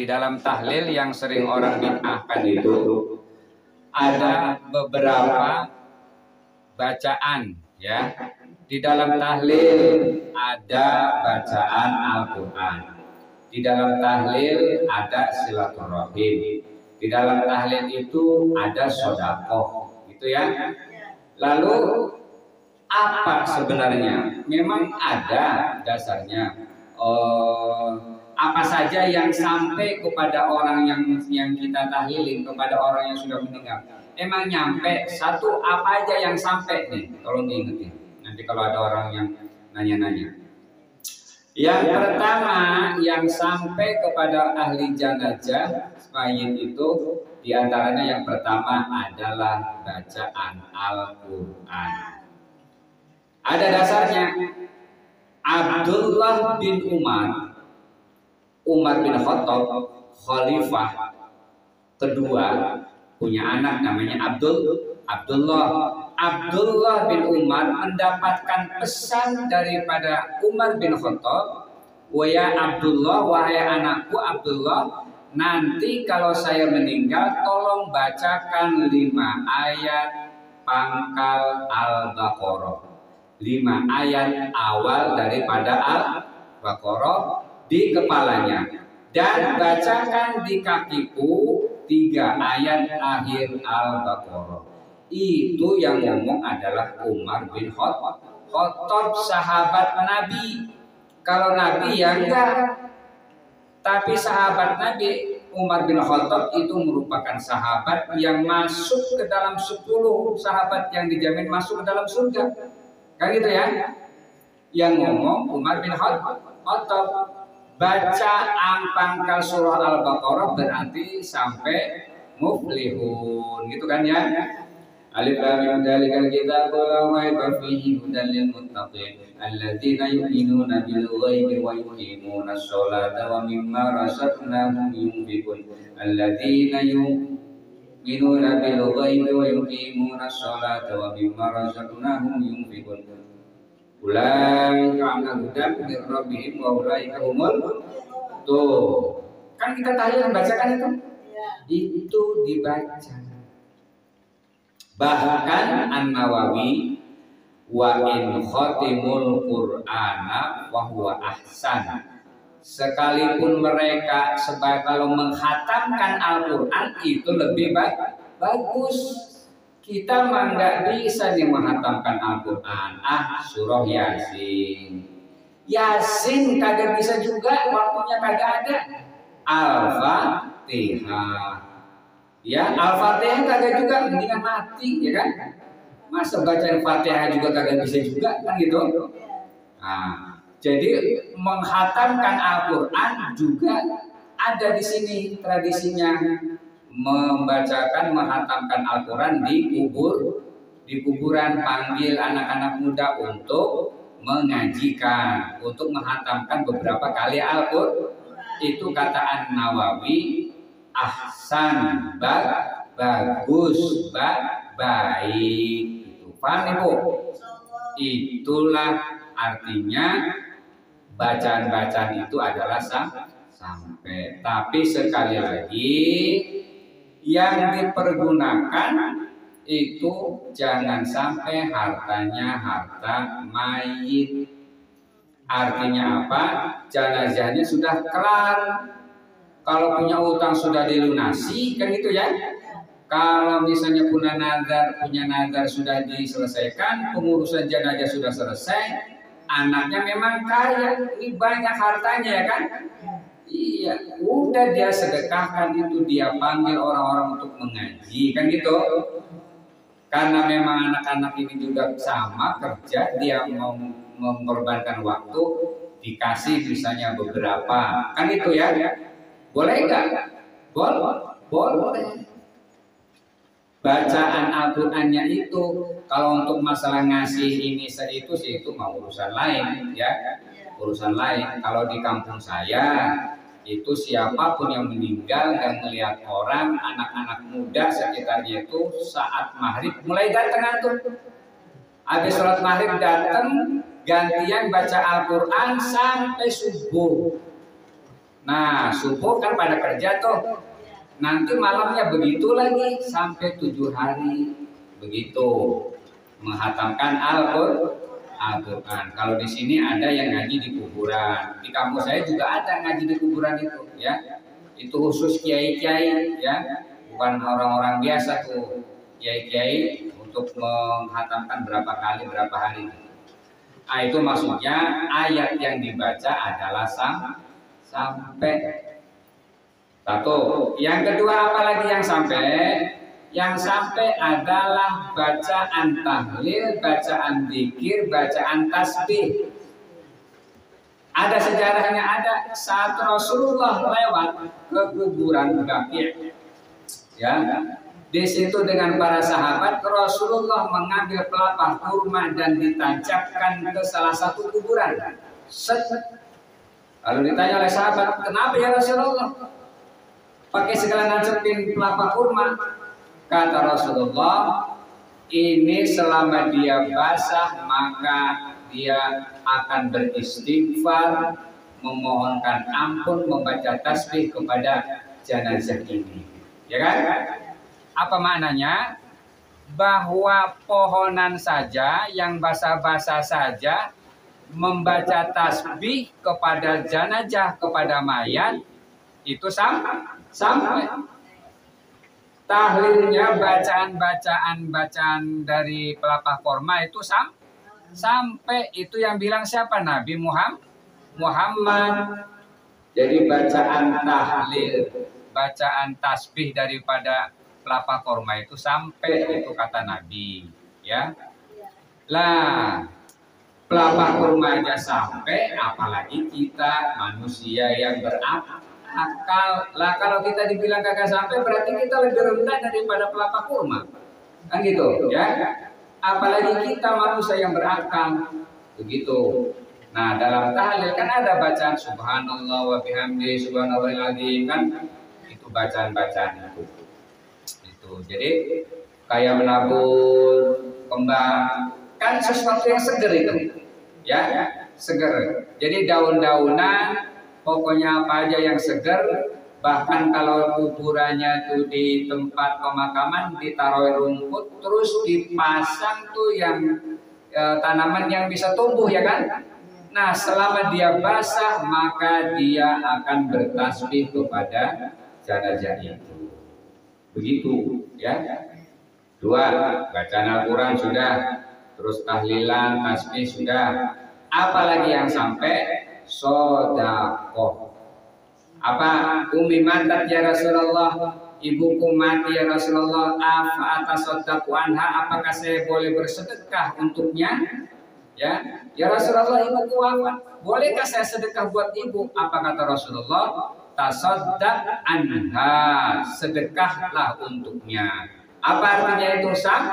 di dalam tahlil yang sering orang bid'ahkan itu ada beberapa bacaan, ya. Di dalam tahlil ada bacaan Al-Quran, di dalam tahlil ada silaturahim, di dalam tahlil itu ada sedekah, gitu ya. Lalu apa sebenarnya? Memang ada dasarnya. Apa saja yang sampai kepada orang yang kita tahlilin, kepada orang yang sudah meninggal? Emang nyampe satu apa aja yang sampai nih? Tolong diingetin. Nanti kalau ada orang yang nanya-nanya. Yang pertama yang sampai kepada ahli jenazah mayit itu diantaranya yang pertama adalah bacaan Al-Quran. Ada dasarnya. Abdullah bin Umar bin Khattab, khalifah kedua, punya anak namanya Abdullah bin Umar mendapatkan pesan daripada Umar bin Khattab, "Wahai Abdullah, wahai anakku Abdullah, nanti kalau saya meninggal tolong bacakan 5 ayat pangkal Al-Baqarah." 5 ayat awal daripada Al-Baqarah di kepalanya, dan bacakan di kakiku 3 ayat akhir Al-Baqarah. Itu yang ngomong adalah Umar bin Khattab, sahabat Nabi. Kalau Nabi ya enggak, tapi sahabat Nabi Umar bin Khattab itu merupakan sahabat yang masuk ke dalam 10 sahabat yang dijamin masuk ke dalam surga. Kan gitu ya. Yang ngomong Umar bin Khattab. Baca pangkal surah Al-Baqarah berarti sampai muflihun, gitu kan ya. Alif lam mim dzalikal kitabu la raiba fihi hudan lil muttaqin alladzina yu'minuna bil ghaibi wa yuqimuna sholata wa mimma razaqnahum yunfiqun alladzina yu'minuna bil ghaibi wa yuqimuna sholata wa mimma razaqnahum yunfiqun ulaika ala hudan min rabbihim wa ulaika humul. Tuh, kan kita tahlil bacakan itu dibaca. Bahkan An-Nawawi wa in khatimul Qur'ana wa huwa ahsan, sekalipun mereka kalau menghatamkan Al-Quran itu lebih bagus. Kita mah nggak bisa nih menghatamkan Al-Quran. Surah Yasin kagak bisa juga, waktunya kagak ada. Al-Fatihah, ya Al-Fatihah kagak juga, mendingan mati, ya kan? Masa baca Al-Fatihah juga kagak bisa juga, kan gitu. Nah, jadi menghatamkan Al-Quran juga ada di sini tradisinya, menghatamkan Al-Quran di kuburan, panggil anak-anak muda untuk mengajikan, untuk menghatamkan beberapa kali Al-Quran. Itu kata An-Nawawi, ahsan, bagus, baik. Itu paham Ibu? Itulah artinya bacaan-bacaan itu adalah sampai. Tapi sekali lagi yang dipergunakan itu jangan sampai hartanya harta mayit. Artinya apa? Jenazahnya sudah kelar. Kalau punya utang sudah dilunasi, kan gitu ya. Kalau misalnya punya nazar sudah diselesaikan, pengurusan jenazah sudah selesai, anaknya memang kaya, ini banyak hartanya ya kan? Iya, udah dia sedekahkan itu, dia panggil orang-orang untuk mengaji, kan gitu. Karena memang anak-anak ini juga sama kerja, dia mau mengorbankan waktu, dikasih misalnya beberapa, kan itu ya. Boleh nggak? Boleh. Bacaan Al-Qur'annya itu kalau untuk masalah ngasih ini itu sih itu mau urusan lain ya, urusan lain. Kalau di kampung saya itu siapapun yang meninggal dan melihat orang, anak-anak muda sekitarnya itu saat maghrib mulai datang tuh. Habis sholat maghrib datang, gantian baca Al-Quran sampai subuh. Nah, subuh kan pada kerja tuh. Nanti malamnya begitu lagi sampai 7 hari begitu menghatamkan Al-Quran. Kalau di sini ada yang ngaji di kuburan, di kampus saya juga ada ngaji di kuburan itu, ya. Itu khusus kiai-kiai, ya, bukan orang-orang biasa tuh, kiai-kiai untuk menghatamkan berapa kali berapa hari. Nah, itu maksudnya ayat yang dibaca adalah sampai. Satu. Yang kedua, apalagi yang sampai? Yang sampai adalah bacaan tahlil, bacaan dzikir, bacaan tasbih. Ada sejarahnya, ada saat Rasulullah lewat ke kuburan Baqi', ya. Di situ dengan para sahabat, Rasulullah mengambil pelepah kurma dan ditancapkan ke salah satu kuburan. Lalu ditanya oleh sahabat, kenapa ya Rasulullah pakai segala nancepin pelepah kurma? Kata Rasulullah, ini selama dia basah maka dia akan beristighfar, memohonkan ampun, membaca tasbih kepada jenazah ini. Ya kan? Apa maknanya? Bahwa pohonan saja yang basah-basah saja membaca tasbih kepada jenazah, kepada mayat itu sampai tahlilnya, bacaan dari pelepah korma itu sampai itu yang bilang siapa? Nabi Muhammad. Jadi bacaan tahlil, bacaan tasbih daripada pelepah korma itu sampai, itu kata Nabi, ya. Lah, pelepah korma aja sampai, apalagi kita manusia yang berakal. Lah kalau kita dibilang kagak sampai, berarti kita lebih rendah daripada pelepah kurma, kan gitu, ya. Apalagi kita manusia yang berakal, begitu. Nah, dalam tahlil kan ada bacaan subhanallah wa bihamdi subhanallahil azim, kan itu bacaan-bacaan itu. Jadi kayak menabur kembang, kan sesuatu yang seger itu, ya, seger. Jadi daun-daunan, pokoknya apa aja yang segar. Bahkan kalau kuburannya tuh di tempat pemakaman ditaruh rumput, terus dipasang tuh yang tanaman yang bisa tumbuh, ya kan. Nah, selama dia basah maka dia akan bertasbih kepada jenazah itu. Begitu, ya. Dua, bacaan Al-Quran sudah, terus tahlilan, tasbih sudah. Apalagi yang sampai? Sodakoh. Apa? Umi matat ya Rasulullah, ibuku mati ya Rasulullah, afa atasodaku anha, apakah saya boleh bersedekah untuknya? Ya Rasulullah, ibuku wafat, bolehkah saya sedekah buat ibu? Apa kata Rasulullah? Tasodak anha, sedekahlah untuknya. Apa artinya itu?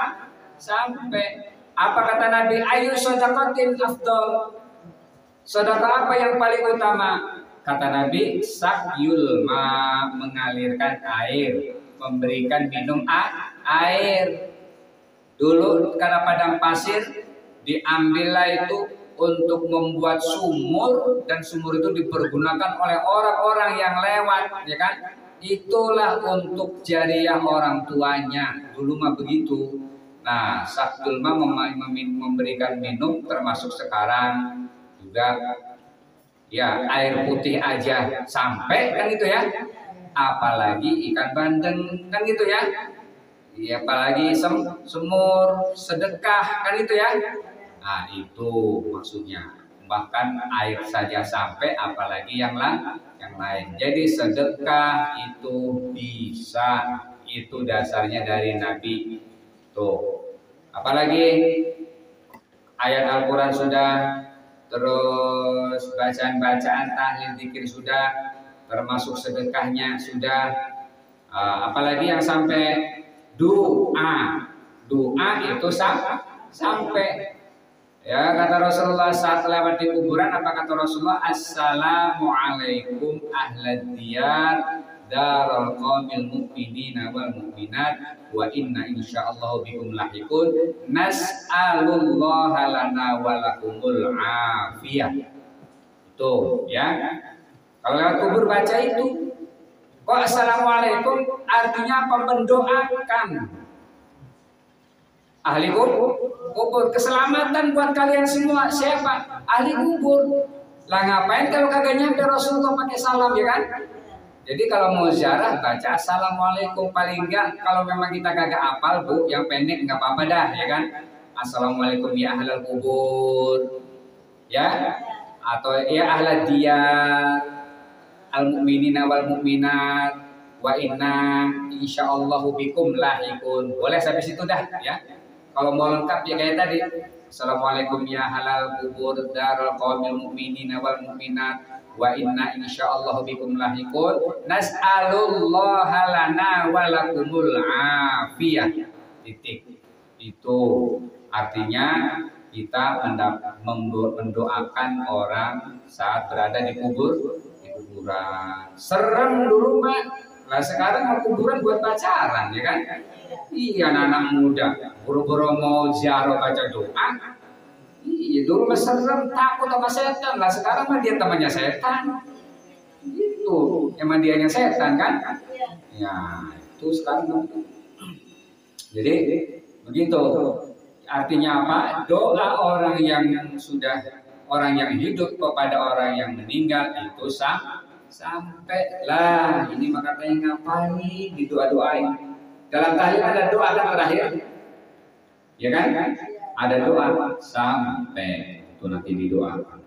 Sampai. Apa kata Nabi? Ayu sodakotin afdol. Sedekah apa yang paling utama? Kata Nabi, sakyul ma, mengalirkan air, memberikan minum air. Dulu karena padang pasir diambillah itu untuk membuat sumur, dan sumur itu dipergunakan oleh orang-orang yang lewat, ya kan? Itulah untuk jariah orang tuanya. Dulu mah begitu. Nah, sakyul ma memberikan minum, termasuk sekarang juga, ya, air putih aja sampai, kan gitu ya. Apalagi ikan bandeng, kan gitu ya. Ya, apalagi semur, sedekah, kan gitu ya. Nah, itu maksudnya. Bahkan air saja sampai, apalagi yang lain. Jadi sedekah itu bisa, itu dasarnya dari Nabi. Tuh. Apalagi ayat Al-Quran sudah, terus bacaan-bacaan tahlil dzikir sudah, termasuk sedekahnya sudah. Apalagi yang sampai? Doa itu sampai. Ya, kata Rasulullah saat lewat di kuburan, apa kata Rasulullah? Assalamualaikum ahlad diyar darul qaumil mu'minina wal mu'minat wa inna insyaallah bikum lahiqun nas'alullaha lana wa lakumul afiyah. Tuh, ya. Kalau lewat kubur baca itu. Kok assalamualaikum artinya apa? Mendoakan ahli kubur, keselamatan buat kalian semua. Siapa? Ahli kubur. Lah ngapain kalau kagak nyampe Rasulullah pakai salam, ya kan? Jadi kalau mau ziarah baca assalamualaikum, paling enggak kalau memang kita kagak apal Bu, yang pendek enggak apa-apa dah, ya kan? Assalamualaikum ya ahlal kubur. Ya? Atau ya ahlad diyar, al mukminina wal mukminat, wa inna insyaallahu bikum lahikun. Boleh sampai situ dah, ya. Kalau mau lengkap ya kayak tadi. Assalamualaikum ya halal kubur darul qaumil mukminina wal mukminat wa inna insyaallahu bikum lahikun. Nas'alullaha lana wa lakumul afiyah. Titik. Itu artinya kita mendoakan orang saat berada di kuburan. Serem dulu Pak. Lah sekarang mau kuburan buat pacaran, ya kan? Iya, anak muda buru-buru mau ziarah baca doa. Iya, dulu mah serem, takut sama setan. Lah sekarang mah dia temannya setan. Itu emang dianya setan kan? Ya, itu sekarang. Jadi begitu. Artinya apa? Doa orang yang hidup kepada orang yang meninggal itu sampai lah. Ini maka katanya ngapain didoa-doain. Dalam tahlil ada doa kan terakhir, ya kan? Ada doa sampai itu nanti didoakan.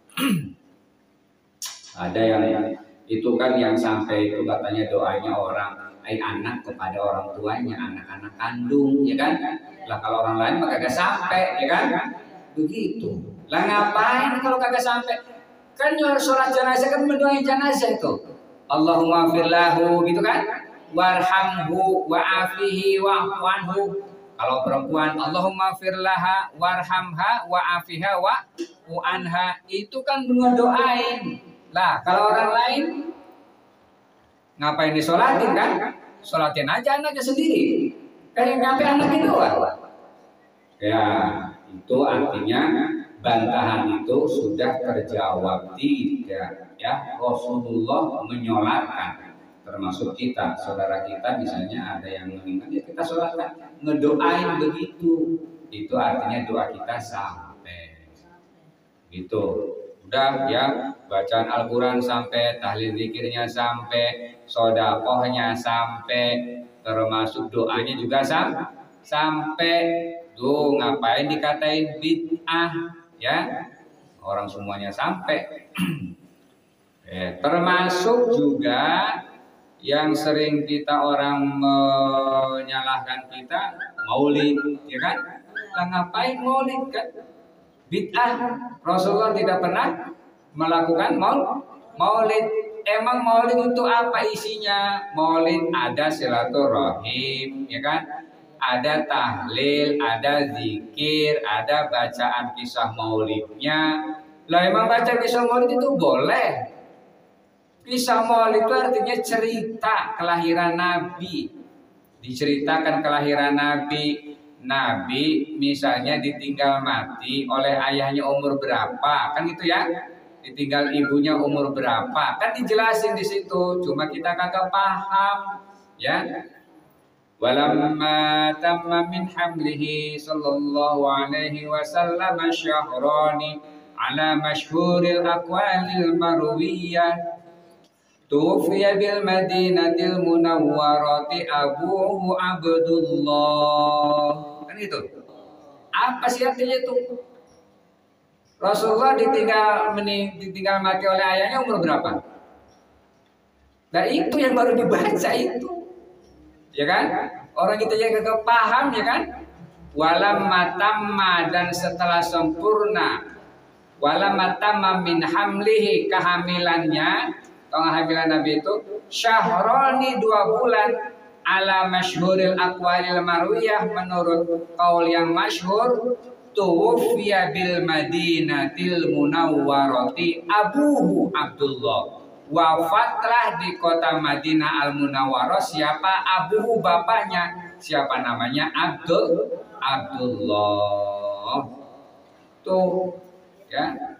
Ada yang itu kan yang sampai itu katanya doanya orang anak kepada orang tuanya, anak-anak kandung, ya kan? Lah kalau orang lain mah kagak sampai, ya kan? Begitu. Lah ngapain kalau kagak sampai? Kan sholat jenazah kan mendoain jenazah itu. Allahumma firlahu gitu kan? Warhamhu wa'afihi wa'fu anhu. Kalau perempuan Allahumma firlaha warhamha wa'afiha wa'fu anha, itu kan ngedoain. Lah kalau orang lain ngapain disolatin kan? Solatin aja anaknya sendiri. Kan yang nyampe anaknya doa. Ya, itu artinya bantahan itu sudah terjawab tidak, ya. Rasulullah menyolatkan, termasuk kita, saudara kita misalnya ada yang meninggal, ya kita sholatkan, ngedoain begitu. Itu artinya doa kita sampai. Gitu. Udah ya, bacaan Al-Quran sampai, tahlil zikirnya sampai, sodakohnya sampai, termasuk doanya juga sampai. Tuh ngapain dikatain bid'ah, ya? Orang semuanya sampai. Termasuk juga yang sering kita orang menyalahkan kita, maulid, ya kan? Nah, ngapain maulid kan? Bid'ah. Rasulullah tidak pernah melakukan maulid. Emang maulid itu apa isinya? Maulid ada silaturahim, ya kan? Ada tahlil, ada zikir, ada bacaan kisah maulidnya. Lah emang baca kisah maulid itu boleh. Kisah maulid itu artinya cerita kelahiran Nabi. Diceritakan kelahiran Nabi. Nabi misalnya ditinggal mati oleh ayahnya umur berapa, kan gitu ya? Ditinggal ibunya umur berapa, kan dijelasin di situ. Cuma kita kagak paham, ya. Walamma tamma min hamlihi sallallahu alaihi wasallam syahrani ala masyhuril aqwalil marwiyah tufiya bil madinatil munawwarati abuhu Abdullah. Kan itu. Apa sih artinya itu? Rasulullah ditinggal mati oleh ayahnya umur berapa? Nah itu yang baru dibaca itu. Ya kan? Orang kita yang gak paham, ya kan? Walam matamma, dan setelah sempurna, walam matamma min hamlihi, kehamilannya, kehamilan Nabi itu syahroni 2 bulan, ala masyhuril aqwalil marwiyah, menurut kaul yang masyhur, tuwfiya bil madinatil munawwarati abuhu Abdullah. Wafatlah di kota Madinah Al-Munawwarah siapa? Abuhu, bapaknya. Siapa namanya? Abdullah. Tuh, ya.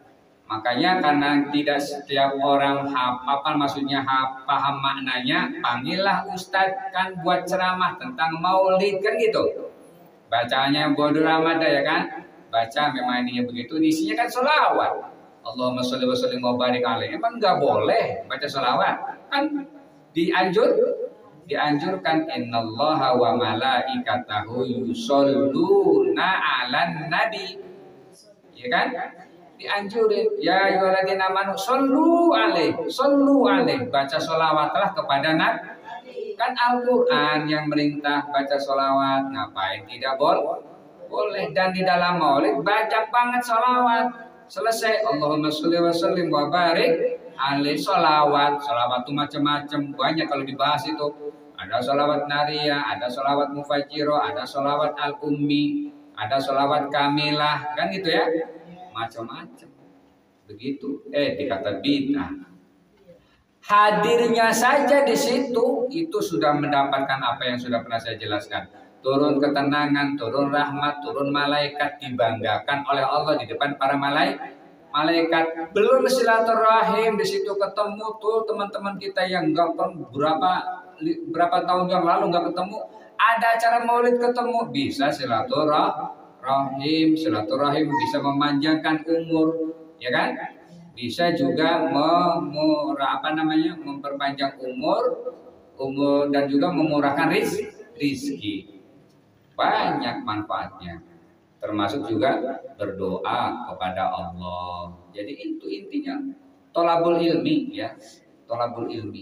Makanya karena tidak setiap orang hafal maksudnya paham maknanya, panggillah ustadz kan buat ceramah tentang maulid kan gitu. Bacanya bodoh amat ya kan. Baca memang ininya begitu, isinya kan sholawat. Allahumma sholli wa sallim wa barik alaihi. Emang nggak boleh baca sholawat? Kan dianjurkan innallaha wa malaikatahu yusholluna 'alan nabi. Ya kan? Dianjurin ya ayyuhalladzina amanu shollu alaihi baca sholawatlah kepada Nabi. Kan Al-Qur'an yang merintah baca sholawat, ngapain tidak boleh. Dan di dalam maulid baca banget sholawat. Selesai Allahumma sholli wa sallim wa barik alaihi. Sholawat itu macam-macam, banyak kalau dibahas itu. Ada sholawat nariyah, ada sholawat mufajjirah, ada sholawat al-ummi, ada sholawat kamilah, kan gitu ya. Macam-macam begitu. Dikata bid'ah. Hadirnya saja di situ itu sudah mendapatkan apa yang sudah pernah saya jelaskan. Turun ketenangan, turun rahmat, turun malaikat, dibanggakan oleh Allah di depan para malaikat. Belum silaturahim di situ ketemu tuh teman-teman kita yang nggak berapa tahun yang lalu nggak ketemu. Ada acara maulid ketemu, bisa silaturahim bisa memanjangkan umur, ya kan? Bisa juga memperpanjang umur dan juga memurahkan rizki. Banyak manfaatnya. Termasuk juga berdoa kepada Allah. Jadi itu intinya. Tolabul ilmi ya, tolabul ilmi.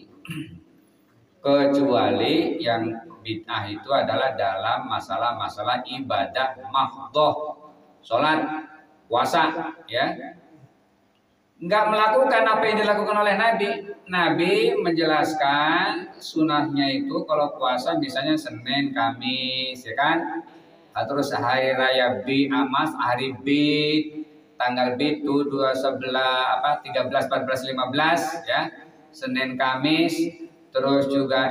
Kecuali yang bid'ah itu adalah dalam masalah-masalah ibadah mahdhah, sholat, puasa, ya. Enggak melakukan apa yang dilakukan oleh Nabi. Nabi menjelaskan sunahnya itu kalau puasa misalnya Senin, Kamis, ya kan? Terus hari raya hari tanggal itu 13, 14, 15 ya. Senin, Kamis, terus juga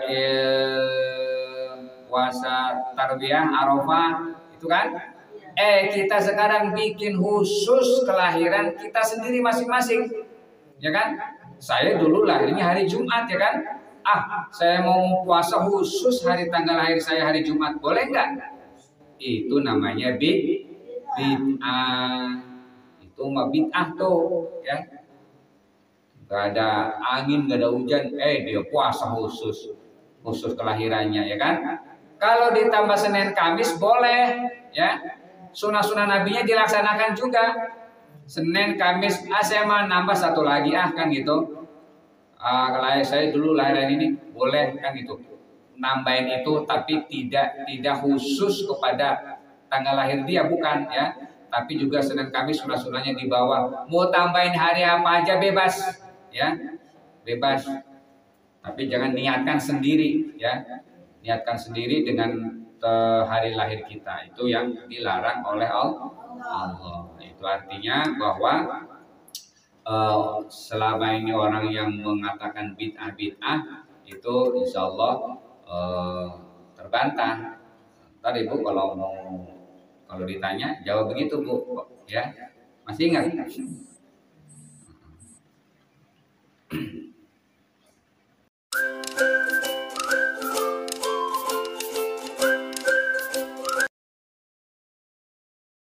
puasa Tarwiyah, Arafah, itu kan? Kita sekarang bikin khusus kelahiran kita sendiri masing-masing, ya kan? Saya dulu lahirnya hari Jumat, ya kan? Saya mau puasa khusus hari tanggal lahir saya hari Jumat, boleh nggak? Itu namanya bid'ah. Itu mah bid'ah tuh, ya. Gak ada angin, gak ada hujan, dia puasa khusus kelahirannya, ya kan? Kalau ditambah Senin Kamis boleh, ya. Sunah-sunah nabinya dilaksanakan juga. Senin Kamis, saya mau nambah satu lagi kan gitu. Kalau saya dulu lahiran ini boleh kan gitu. Nambahin itu tapi tidak khusus kepada tanggal lahir dia, bukan ya. Tapi juga Senin Kamis sunah-sunahnya di bawah. Mau tambahin hari apa aja bebas, ya. Bebas. Tapi jangan niatkan sendiri, ya. Niatkan sendiri dengan hari lahir kita, itu yang dilarang oleh Allah. Itu artinya bahwa selama ini orang yang mengatakan bid'ah itu insya Allah terbantah. Tadi Bu kalau ditanya jawab begitu Bu, ya masih ingat?